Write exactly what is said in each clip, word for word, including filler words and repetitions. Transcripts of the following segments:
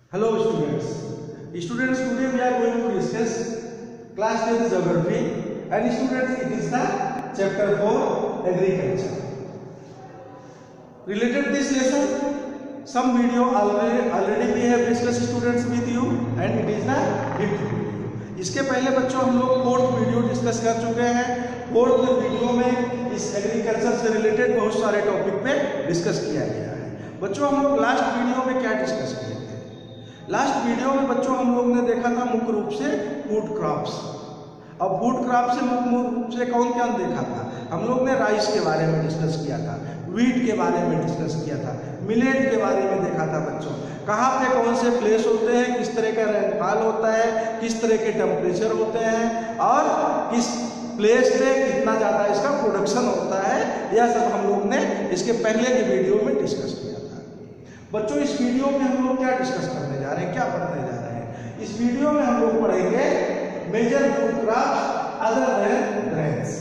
Hello students. Students, today we are going to discuss class tenth geography and students it is the chapter four agriculture. Related to this lesson, some video already already we have discussed students with you and it is the fifth video. इसके पहले बच्चों हम लोग fourth video discuss कर चुके हैं। Fourth video में इस एग्रीकल्चर से रिलेटेड बहुत सारे टॉपिक पे डिस्कस किया गया है। बच्चों हम लोग लास्ट वीडियो में क्या डिस्कस किए थे? लास्ट वीडियो में बच्चों हम लोग ने देखा था मुख्य रूप से फूड क्रॉप्स। अब फूड क्रॉप से मुख्य रूप से कौन क्या देखा था? हम लोग ने राइस के बारे में डिस्कस किया था, वीट के बारे में डिस्कस किया था, मिलेट के बारे में देखा था बच्चों। कहाँ पे कौन से प्लेस होते हैं, किस तरह का रेनफॉल होता है, किस तरह के टेम्परेचर होते हैं और किस प्लेस पे कितना ज़्यादा इसका प्रोडक्शन होता है, यह सब हम लोग ने इसके पहले के वीडियो में डिस्कस किया था। बच्चों इस वीडियो में हम लोग क्या डिस्कस करने जा रहे हैं, क्या पढ़ने जा रहे हैं? इस वीडियो में हम लोग पढ़ेंगे major food crops other than grains.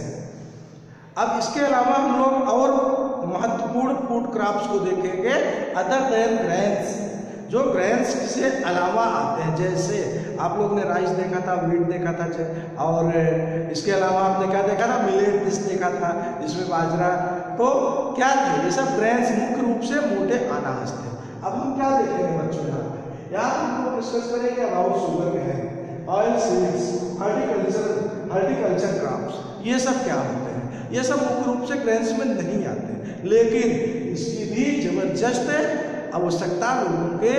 अब इसके अलावा हम लोग और महत्वपूर्ण फूड क्रॉप्स को देखेंगे अदर देन ग्रेन्स, जो ग्रेन्स से अलावा आते हैं। जैसे आप लोग ने राइस देखा था, वीट देखा था, और इसके अलावा आपने क्या देखा था? मिलेट देखा था, जिसमें बाजरा। तो क्या थे ये सब ग्रेन्स? मुख्य रूप से मोटे अनाज थे। अब हम क्या देखेंगे बच्चों यहाँ पे? यहाँ हम लोग डिस्कस करेंगे about sugar cane, oil seeds, horticulture horticulture crops. ये सब क्या होते हैं? ये सब मुख्य रूप से ग्रेन्स में नहीं आते, लेकिन इसकी भी जबरदस्त आवश्यकता लोगों के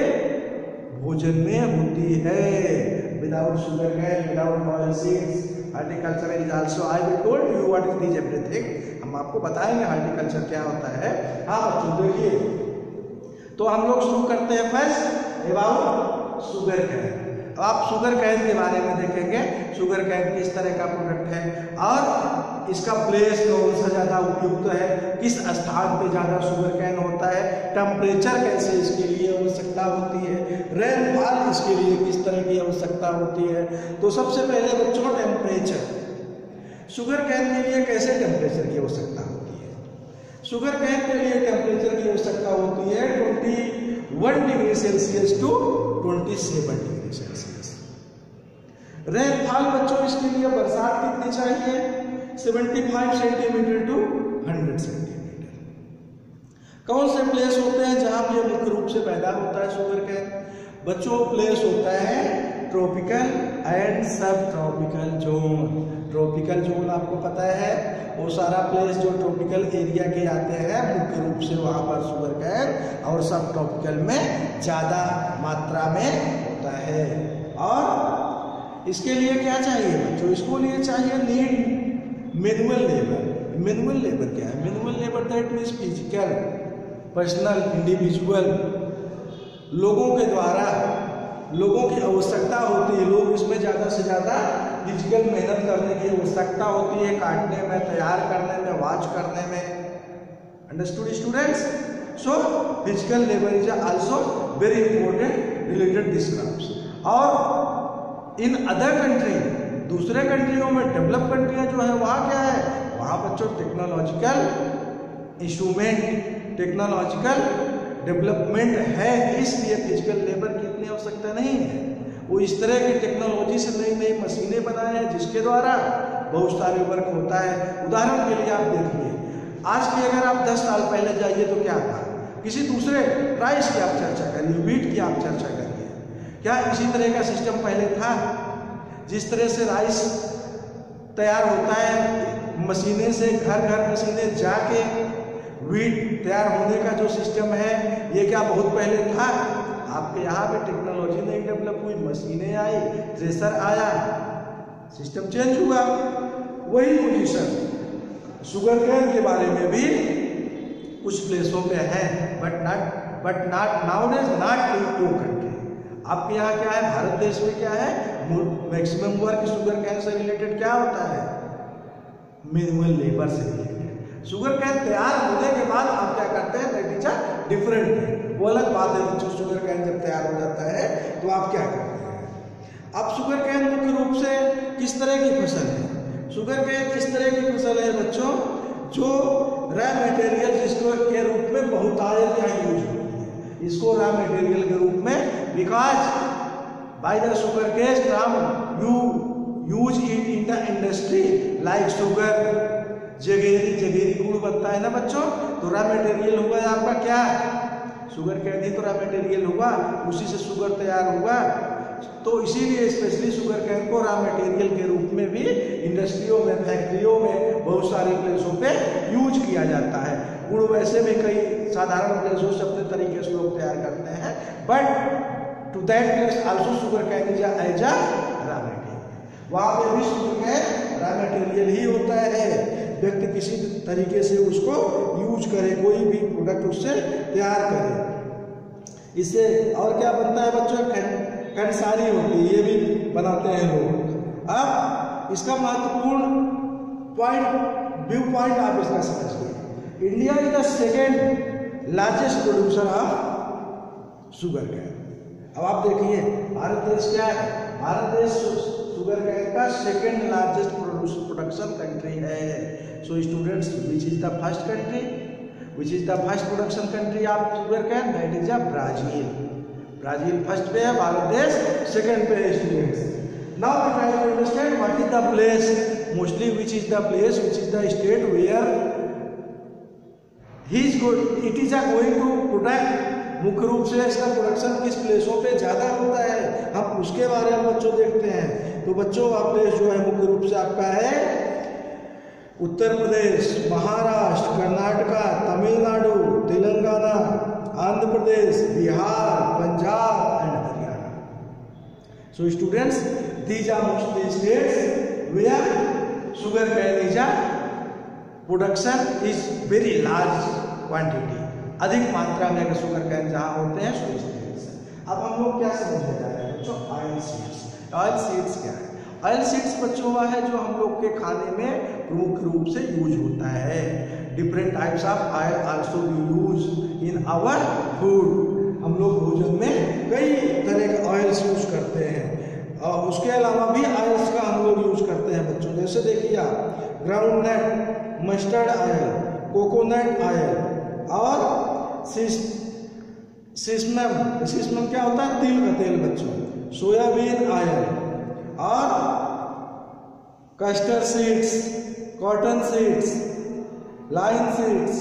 भोजन में होती है। Without sugar cane, without oil seeds, horticulture is also I will told you what is this everything. हम आपको बताएंगे हॉर्टिकल्चर क्या होता है। हाँ बच्चों देखिए, तो हम लोग शुरू करते हैं फर्स्ट अबाउट शुगर केन। अब आप शुगर केन के बारे में देखेंगे, शुगर केन किस तरह का प्रोडक्ट है और इसका प्लेस कौन सा ज़्यादा उपयुक्त है, किस स्थान पे ज़्यादा शुगर केन होता है, टेम्परेचर कैसे इसके लिए आवश्यकता होती है, रेनफॉल इसके लिए किस तरह की आवश्यकता होती है। तो सबसे पहले बच्चों टेम्परेचर, शुगर केन के लिए कैसे टेम्परेचर की आवश्यकता होती है? शुगर केन के लिए टेम्परेचर की आवश्यकता होती है इक्कीस डिग्री सेल्सियस टू सत्ताईस डिग्री सेल्सियस। रेनफॉल बच्चों इसके लिए बरसात कितनी चाहिए? पचहत्तर सेंटीमीटर टू सौ सेंटीमीटर। कौन से प्लेस होते हैं जहां पे मुख्य रूप से पैदा होता है शुगर केन? बच्चों प्लेस होता है tropical and sub tropical zone. Tropical zone आपको पता है, वो सारा प्लेस जो ट्रॉपिकल एरिया के आते हैं मुख्य रूप से वहां पर शुगर केन, और सब ट्रॉपिकल में ज्यादा मात्रा में होता है। और इसके लिए क्या चाहिए बच्चों? इसको लिए चाहिए need minimal labour. Minimal labour क्या है? Minimal labour that means physical, personal, individual, लोगों के द्वारा लोगों की आवश्यकता होती है। लोग इसमें ज़्यादा से ज़्यादा फिजिकल मेहनत करने की आवश्यकता होती है, काटने में, तैयार करने में, वॉच करने में। Understood students? So physical labour is also very important related this crops. और इन अदर कंट्री, दूसरे कंट्रियों में, डेवलप कंट्रियाँ जो है वहाँ क्या है? वहाँ बच्चों टेक्नोलॉजिकल इंस्ट्रूमेंट, टेक्नोलॉजिकल डेवलपमेंट है, इसलिए फिजिकल लेबर की इतनी आवश्यकता नहीं है। वो इस तरह की टेक्नोलॉजी से नई नई मशीनें बनाए हैं जिसके द्वारा बहुत सारे वर्क होता है। उदाहरण के लिए आप देखिए, आज की अगर आप दस साल पहले जाइए तो क्या था? किसी दूसरे राइस की आप चर्चा करिए, वीट की आप चर्चा करिए, क्या इसी तरह का सिस्टम पहले था? जिस तरह से राइस तैयार होता है मशीनें से, घर घर मशीनें जाके वीट तैयार होने का जो सिस्टम है, ये क्या बहुत पहले था? आपके यहाँ पे टेक्नोलॉजी नहीं डेवलप हुई, मशीनें आई, थ्रेशर आया, सिस्टम चेंज हुआ। वही पोजीशन शुगर केन के बारे में भी कुछ प्लेसों पे है, but not but not nowadays not in to country. आपके यहाँ क्या है? भारत देश में क्या है? मैक्सिमम वर्क शुगर केन से रिलेटेड क्या होता है? मिनिमल लेबर से रिलेटेड। शुगर केन तैयार होने के बाद आप क्या करते हैं? दैट इज अ डिफरेंट, वो अलग बात है बच्चों। शुगर केन जब तैयार हो जाता है तो आप क्या करते हैं? अब शुगर केन मुख्य रूप से किस तरह की फसल है? शुगर केन इस तरह की फसल है बच्चों जो रॉ मटेरियल जिसको के रूप में बहुतायत यहाँ यूज होती है। इसको रॉ मटेरियल के रूप में because by the sugar cane crop you use it in the industry like sugar, jaggery, jaggery गुड़ बनता है ना बच्चों, तो रॉ मटेरियल हुआ आपका क्या, शुगर कैन तो रॉ मटेरियल हुआ, उसी से शुगर तैयार हुआ। तो इसीलिए स्पेशली शुगर कैन को रॉ मटेरियल के रूप में भी इंडस्ट्रियों में, फैक्ट्रियों में, बहुत सारे प्लेसों पे यूज किया जाता है। गुड़ वैसे भी कई साधारण प्लेसों से अपने तरीके से लोग तैयार करते हैं, but to that place also sugar cane is as a raw material, वहां पे भी शुगर कैन रॉ मटेरियल ही होता है। व्यक्ति किसी तरीके से उसको यूज करे, कोई भी प्रोडक्ट उससे तैयार करे। इससे और क्या बनता है बच्चों, कंसारी होती है, ये भी बनाते हैं लोग। अब इसका महत्वपूर्ण पॉइंट, व्यू पॉइंट आप इसका समझिए। India is the second largest producer of sugar cane. अब आप देखिए भारत देश क्या है, भारत देश शुगर कैन का सेकेंड लार्जेस्ट प्रोडक्शन कंट्री है। So students, which is the first country, which is the first production country of sugar cane, that is a Brazil. Brazil first पे है, भारत देश सेकंड पे है students. Now we try to understand what is the place, mostly which is the place, which is the state where he is going, it is a going to product. मुख्य रूप से इसका production किस प्लेसों पे ज्यादा होता है, हम उसके बारे में बच्चों देखते हैं। तो बच्चों आप प्लेस जो है मुख्य रूप से आपका है Uttar Pradesh, Maharashtra, Karnataka, Tamil Nadu, Telangana, Andhra Pradesh, Bihar, Punjab and Haryana. So students, these are mostly states where sugar cane is a production is very large quantity, अधिक मात्रा में अगर शुगर कैन जहां होते हैं सो स्टेट्स। अब हम लोग क्या समझने जा रहे हैं बच्चों, ऑयल सीड्स। ऑयल सीड्स क्या है, ऑयल सीड्स बच्चों हुआ है जो हम लोग के खाने में प्रमुख रूप से यूज होता है। Different types of oil also use in our food, हम लोग भोजन में कई तरह के ऑयल्स यूज करते हैं। और उसके अलावा भी ऑयल्स का हम लोग यूज करते हैं बच्चों, जैसे देखिए आप ground nut, mustard oil, coconut oil और सिसमम, सिसमम क्या होता है, तिल का तेल बच्चों, सोयाबीन ऑयल और custard seeds, cotton seeds, line seeds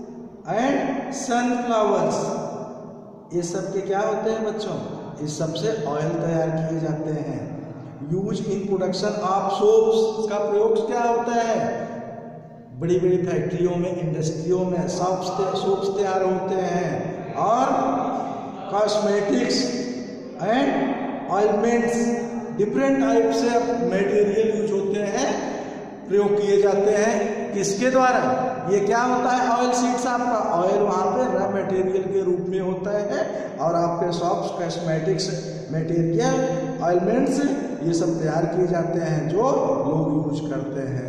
and sunflowers, ये सब के क्या होते हैं बच्चों, इस सब से ऑयल तैयार किए जाते हैं। Use in production of soaps, का प्रयोग क्या होता है, बड़ी बड़ी फैक्ट्रियों में, इंडस्ट्रियों में सोप्स सोप्स तैयार होते हैं। और cosmetics and ointments, different type से मटेरियल यूज होते हैं, प्रयोग किए जाते हैं, किसके द्वारा, ये क्या होता है ऑयल सीड्स, आपका ऑयल वहाँ पे रॉ मटेरियल के रूप में होता है, और आपके सॉफ्ट कॉस्मेटिक्स मटेरियल, ऑइलमेंट्स, ये सब तैयार किए जाते हैं जो लोग यूज करते हैं।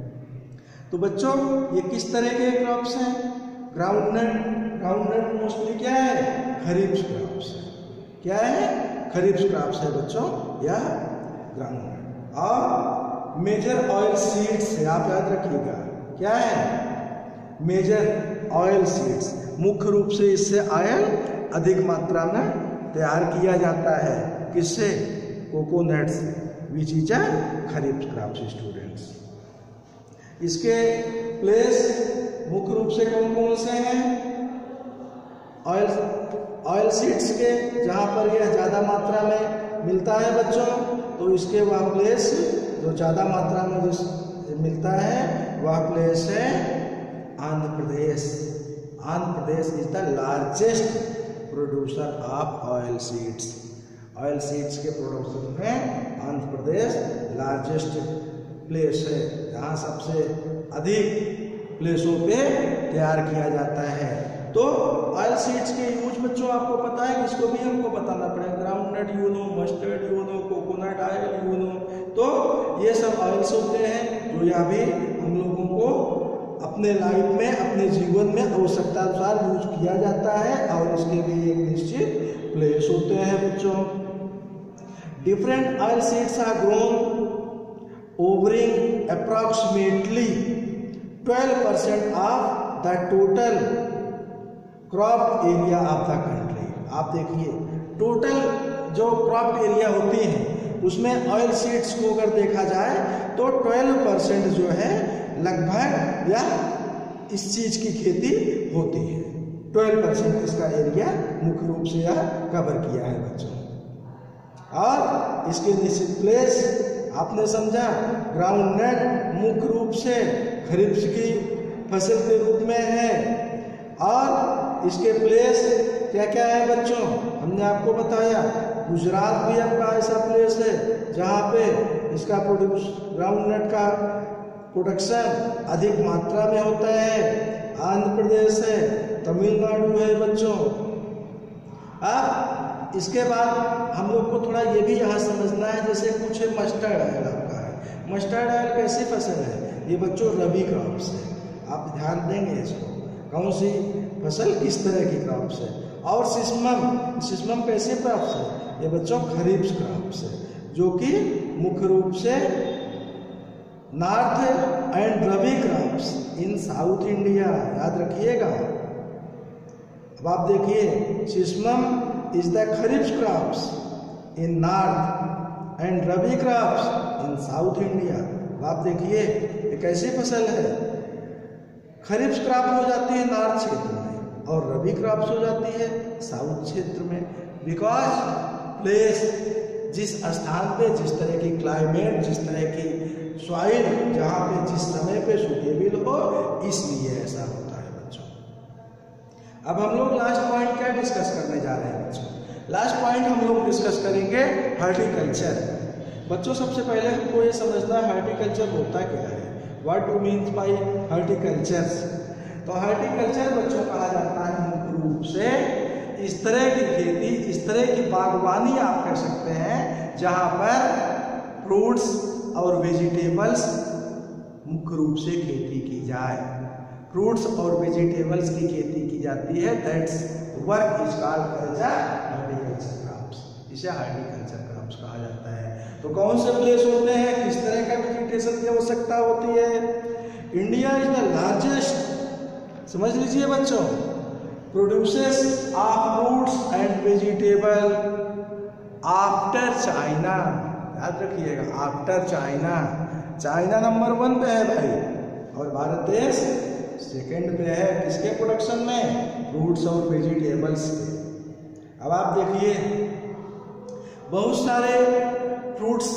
तो बच्चों ये किस तरह के क्रॉप्स हैं, ग्राउंडनट, ग्राउंडनट मोस्टली क्या है, खरीफ क्रॉप्स है, क्या है, खरीफ क्रॉप्स है बच्चों या ग्राउंडनट। और मेजर ऑयल सीड्स है, आप याद रखिएगा क्या है, मेजर ऑयल सीड्स, मुख्य रूप से इससे ऑयल अधिक मात्रा में तैयार किया जाता है, किससे, कोकोनट से, which is a kharif crops students. इसके प्लेस मुख्य रूप से कौन कौन से हैं, ऑयल ऑयल सीड्स के, जहाँ पर यह ज़्यादा मात्रा में मिलता है बच्चों, तो इसके वह प्लेस जो ज़्यादा मात्रा में जिस मिलता है वह प्लेस है Andhra Pradesh. Andhra Pradesh is the largest producer of oil seeds. Oil seeds के प्रोडक्शन में आंध्र प्रदेश लार्जेस्ट प्लेस है, जहाँ सबसे अधिक प्लेसों पे तैयार किया जाता है। तो ऑयल सीड्स के यूज बच्चों आपको पता है, इसको भी हमको बताना पड़ेगा, groundnut you know, mustard you know, coconut oil you know, तो ये सब ऑयल्स होते हैं जो यहाँ भी हम लोगों को अपने लाइफ में, अपने जीवन में आवश्यकता अनुसार यूज किया जाता है, और इसके भी एक निश्चित प्लेस होते हैं बच्चों। Different oil seeds are grown covering approximately twelve percent of the total crop area of the country. आप देखिए टोटल जो क्रॉप एरिया होती है उसमें ऑयल सीड्स को अगर देखा जाए तो ट्वेल्व परसेंट जो है लगभग या इस चीज की खेती होती है। ट्वेल्व परसेंट इसका एरिया मुख्य रूप से यह कवर किया है बच्चों। और इसके निश्चित प्लेस आपने समझा, ग्राउंड नट मुख्य रूप से खरीफ की फसल के रूप में है। और इसके प्लेस क्या क्या है बच्चों, हमने आपको बताया। गुजरात भी आपका ऐसा प्लेस है जहाँ पे इसका प्रोड्यूस ग्राउंड नट का प्रोडक्शन अधिक मात्रा में होता है। आंध्र प्रदेश है, तमिलनाडु है बच्चों। अब इसके बाद हम लोग को थोड़ा ये भी यहाँ समझना है, जैसे कुछ मस्टर्ड ऑयल आपका है। मस्टर्ड ऑयल कैसी फसल है? ये बच्चों रबी क्रॉप्स है। आप ध्यान देंगे इसको, कौन सी फसल किस तरह की क्रॉप्स है। और सिस्मम, सिस्मम कैसे क्रॉप्स है? ये बच्चों खरीफ क्रॉप्स है, जो कि मुख्य रूप से north and rabi crops in south India, याद रखिएगा। अब आप देखिए, sesame is the kharif crops in north and rabi crops in south India. अब आप देखिए ये कैसी फसल है, खरीफ क्रॉप हो जाती है नॉर्थ क्षेत्र में और रबी क्रॉप्स हो जाती है साउथ क्षेत्र में। बिकॉज प्लेस, जिस स्थान पे जिस तरह की क्लाइमेट, जिस तरह की सॉइल, जहाँ पे जिस समय पे सुटेबल हो, इसलिए ऐसा होता है बच्चों। अब हम लोग लास्ट पॉइंट क्या डिस्कस करने जा रहे हैं बच्चों? लास्ट पॉइंट हम लोग डिस्कस करेंगे हॉर्टिकल्चर। बच्चों सबसे पहले हमको ये समझना है हॉर्टिकल्चर होता क्या है, what do means by horticulture. तो हॉर्टिकल्चर बच्चों कहा जाता है मुख्य रूप से इस तरह की खेती, इस तरह की बागवानी आप कह सकते हैं जहाँ पर फ्रूट्स और वेजिटेबल्स मुख्य रूप से खेती की जाए। फ्रूट्स और वेजिटेबल्स की खेती की जाती है, that's work is called horticulture crops. इसे हॉर्टिकल्चर क्रॉप्स कहा जाता है। तो कौन से प्लेस होते हैं, किस तरह का वेजिटेशन की आवश्यकता होती है? इंडिया इज द लार्जेस्ट, समझ लीजिए बच्चों, produces of fruits and vegetable after China. याद रखिएगा, after China. China number one पे है भाई, और भारत देश सेकंड पे है किसके प्रोडक्शन में? फ्रूट्स और वेजिटेबल्स के। अब आप देखिए, बहुत सारे फ्रूट्स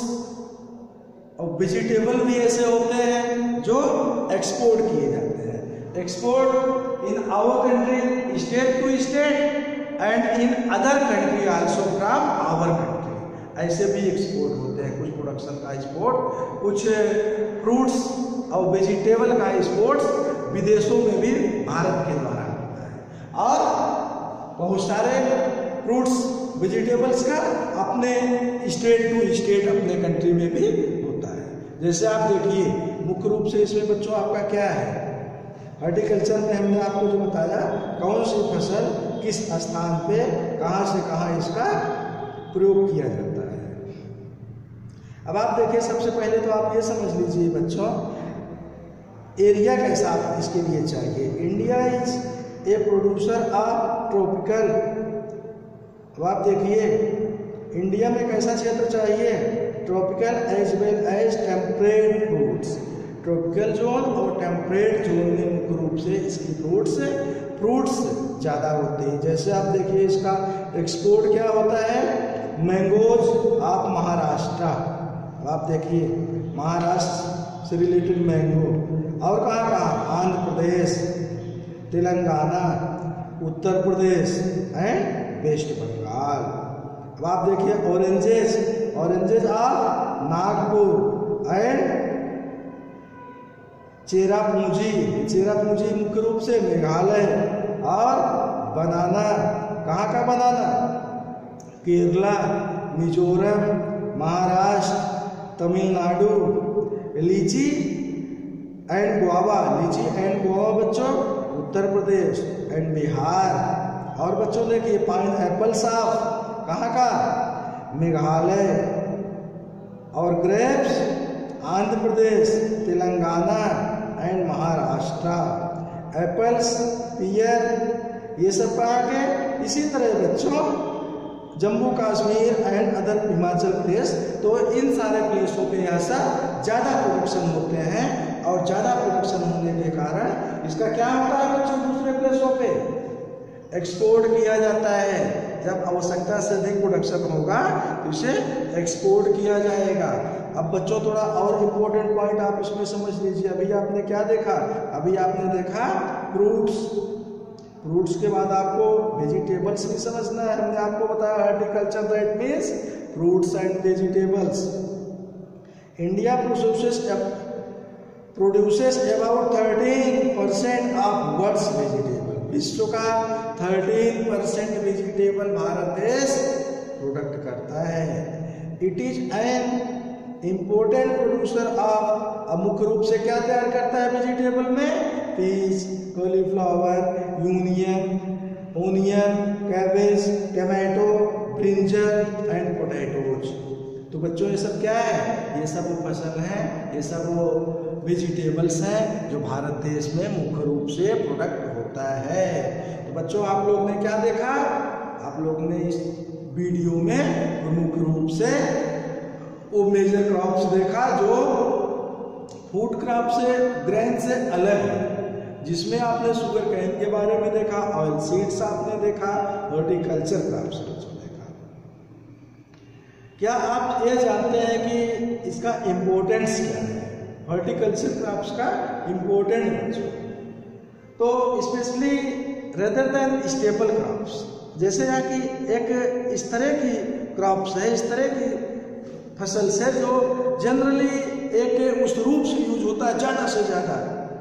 और वेजिटेबल भी ऐसे होते हैं जो एक्सपोर्ट किए जाते हैं। Export in our country, state to state and in other country also from our country. ऐसे भी एक्सपोर्ट होते हैं, कुछ प्रोडक्शन का एक्सपोर्ट, कुछ फ्रूट्स और वेजिटेबल का एक्सपोर्ट विदेशों में भी भारत के द्वारा होता है। और बहुत सारे फ्रूट्स वेजिटेबल्स का अपने स्टेट टू स्टेट, अपने कंट्री में भी होता है। जैसे आप देखिए, मुख्य रूप से इसमें बच्चों आपका क्या है, हॉर्टिकल्चर में हमने आपको जो बताया कौन सी फसल किस स्थान पे कहाँ से कहाँ इसका प्रयोग किया जाता है। अब आप देखिए, सबसे पहले तो आप ये समझ लीजिए बच्चों, एरिया कैसा आप इसके लिए चाहिए। India is a producer of tropical. अब आप देखिए, इंडिया में कैसा क्षेत्र चाहिए? Tropical as well as temperate fruits. Tropical zone और टेम्परेट जोन में मुख्य रूप से इसकी फ्रूट्स फ्रूट्स ज़्यादा होती है। जैसे आप देखिए, इसका एक्सपोर्ट क्या होता है? Mangoes of Maharashtra. आप देखिए, महाराष्ट्र से रिलेटेड मैंगो। और कहाँ कहाँ? Andhra Pradesh, Telangana, Uttar Pradesh and West Bengal. अब आप देखिए, oranges, oranges of Nagpur and Cherrapunji. Cherrapunji मुख्य रूप से मेघालय। और बनाना, कहाँ का बनाना? Kerala, Mizoram, Maharashtra, Tamil Nadu. Litchi and guava, litchi and guava बच्चों उत्तर प्रदेश एंड बिहार। और बच्चों देखिए, पाइन एप्पल साफ कहाँ का? मेघालय। और grapes Andhra Pradesh, Telangana and Maharashtra. Apples, pear, ये सब कहाँ के? इसी तरह बच्चों जम्मू कश्मीर एंड अदर हिमाचल प्रदेश। तो इन सारे प्लेसों पे यहाँ से ज़्यादा प्रोडक्शन होते हैं और ज़्यादा प्रोडक्शन होने के कारण इसका क्या होता है बच्चों, दूसरे प्लेसों पे एक्सपोर्ट किया जाता है। जब आवश्यकता से अधिक प्रोडक्शन होगा तो इसे एक्सपोर्ट किया जाएगा। अब बच्चों थोड़ा और इम्पोर्टेंट पॉइंट आप इसमें समझ लीजिए। अभी आपने क्या देखा, अभी आपने देखा फ्रूट्स, फ्रूट्स के बाद आपको वेजिटेबल्स भी समझना है। हमने आपको बताया horticulture that means fruits and vegetables. India produces produces about thirteen percent of world's vegetable. विश्व का थर्टीन परसेंट वेजिटेबल भारत देश प्रोडक्ट करता है। It is an important producer of, अब मुख्य रूप से क्या तैयार करता है वेजिटेबल में, peas, cauliflower, union, onion, cabbage, tomato, brinjal and potatoes. तो बच्चों ये सब क्या है, ये सब वो फसल हैं, ये सब वो वेजिटेबल्स हैं जो भारत देश में मुख्य रूप से प्रोडक्ट होता है। तो बच्चों आप लोग ने क्या देखा, आप लोग ने इस वीडियो में मुख्य रूप से वो मेजर क्रॉप्स देखा जो फूड क्रॉप से, ग्रेन से अलग है, जिसमें आपने शुगर कैन के बारे में देखा, ऑयल सीड्स आपने देखा, हॉर्टिकल्चर क्रॉप्स देखा। क्या आप ये जानते हैं कि इसका इम्पोर्टेंस क्या है, हॉर्टिकल्चर क्रॉप्स का इम्पोर्टेंट बच्चों? तो specially rather than staple crops, जैसे यहाँ की एक इस तरह की क्रॉप्स है, इस तरह की फसल से जो जनरली एक उस रूप से यूज होता है ज़्यादा से ज़्यादा।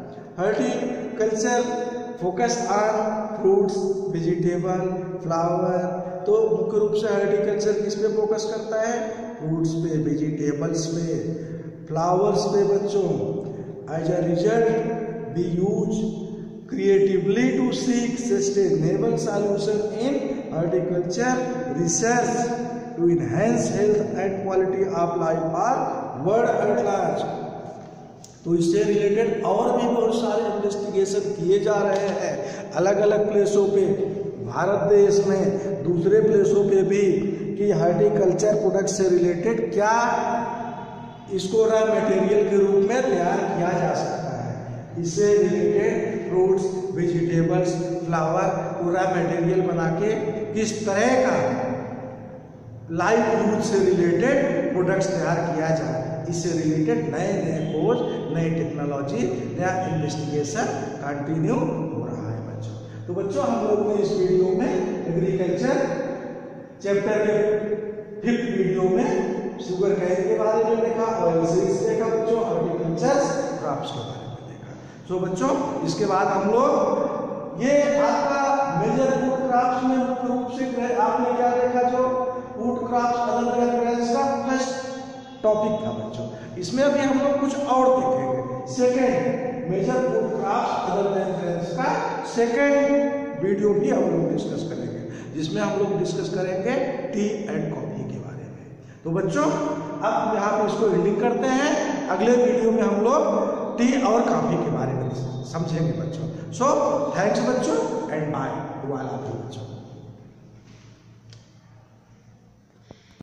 Horticulture focus on fruits, vegetable, flower. तो मुख्य रूप से हॉर्टिकल्चर किस पे फोकस करता है, फ्रूट्स पे, वेजिटेबल्स पे, फ्लावर्स पे बच्चों। As a result we use creatively to seek sustainable solution in horticulture research to enhance health and quality of life for world at large। तो इससे रिलेटेड और भी बहुत सारे इन्वेस्टिगेशन किए जा रहे हैं अलग अलग प्लेसों पे, भारत देश में, दूसरे प्लेसों पे भी, कि हॉर्टिकल्चर प्रोडक्ट से रिलेटेड क्या इसको रॉ मटेरियल के रूप में तैयार किया जा सकता है। इससे रिलेटेड फ्रूट्स, वेजिटेबल्स, फ्लावर पूरा मटेरियल बना के किस तरह का लाइफ यूज से रिलेटेड प्रोडक्ट्स तैयार किया जाए, इससे रिलेटेड नए नए खोज, नई टेक्नोलॉजी, नया इन्वेस्टिगेशन कंटिन्यू हो रहा है बच्चों। तो बच्चों हम लोग ने इस वीडियो में एग्रीकल्चर चैप्टर के फिफ्थ वीडियो में शुगर कैन के बारे में देखा, ऑयल सीड्स देखा बच्चों, हॉर्टिकल्चर क्रॉप्स के बारे में। तो बच्चों इसके बाद हम लोग ये आपका मेजर फूड क्रॉप्स में मुख्य रूप से आपने क्या देखा, जो food crops other than grains का फर्स्ट टॉपिक था बच्चों। इसमें अभी हम लोग कुछ और देखेंगे। Second major food crops other than grains का सेकंड वीडियो भी हम लोग डिस्कस करेंगे, जिसमें हम लोग डिस्कस करेंगे टी एंड कॉफी के बारे में। तो बच्चों अब यहाँ पे इसको एंडिंग करते हैं, अगले वीडियो में हम लोग टी और कॉफी के बारे में समझेंगे बच्चों। सो थैंक्स बच्चों एंड बाय, बच्चों।